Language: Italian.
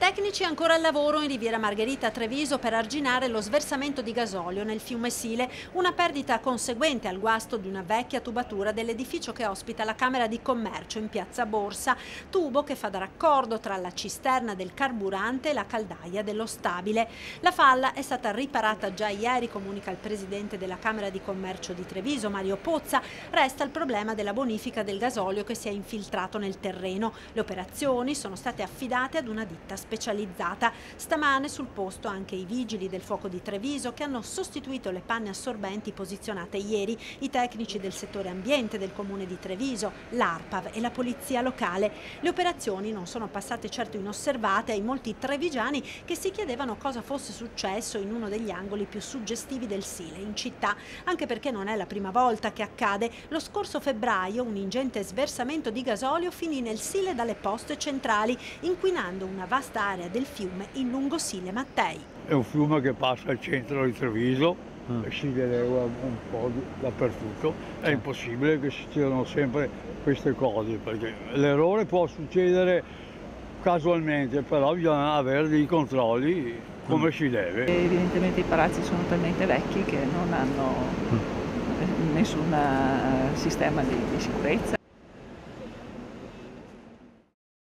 Tecnici ancora al lavoro in Riviera Margherita a Treviso per arginare lo sversamento di gasolio nel fiume Sile, una perdita conseguente al guasto di una vecchia tubatura dell'edificio che ospita la Camera di Commercio in piazza Borsa, tubo che fa da raccordo tra la cisterna del carburante e la caldaia dello stabile. La falla è stata riparata già ieri, comunica il presidente della Camera di Commercio di Treviso, Mario Pozza. Resta il problema della bonifica del gasolio che si è infiltrato nel terreno. Le operazioni sono state affidate ad una ditta specializzata. Stamane sul posto anche i vigili del fuoco di Treviso che hanno sostituito le panne assorbenti posizionate ieri, i tecnici del settore ambiente del comune di Treviso, l'ARPAV e la polizia locale. Le operazioni non sono passate certo inosservate ai molti trevigiani che si chiedevano cosa fosse successo in uno degli angoli più suggestivi del Sile in città, anche perché non è la prima volta che accade. Lo scorso febbraio un ingente sversamento di gasolio finì nel Sile dalle poste centrali, inquinando una vasta area del fiume in lungo Sile Mattei. È un fiume che passa al centro di Treviso, si dilegua un po' dappertutto. È impossibile che succedano sempre queste cose, perché l'errore può succedere casualmente, però bisogna avere dei controlli come si deve. Evidentemente i palazzi sono talmente vecchi che non hanno nessun sistema di sicurezza.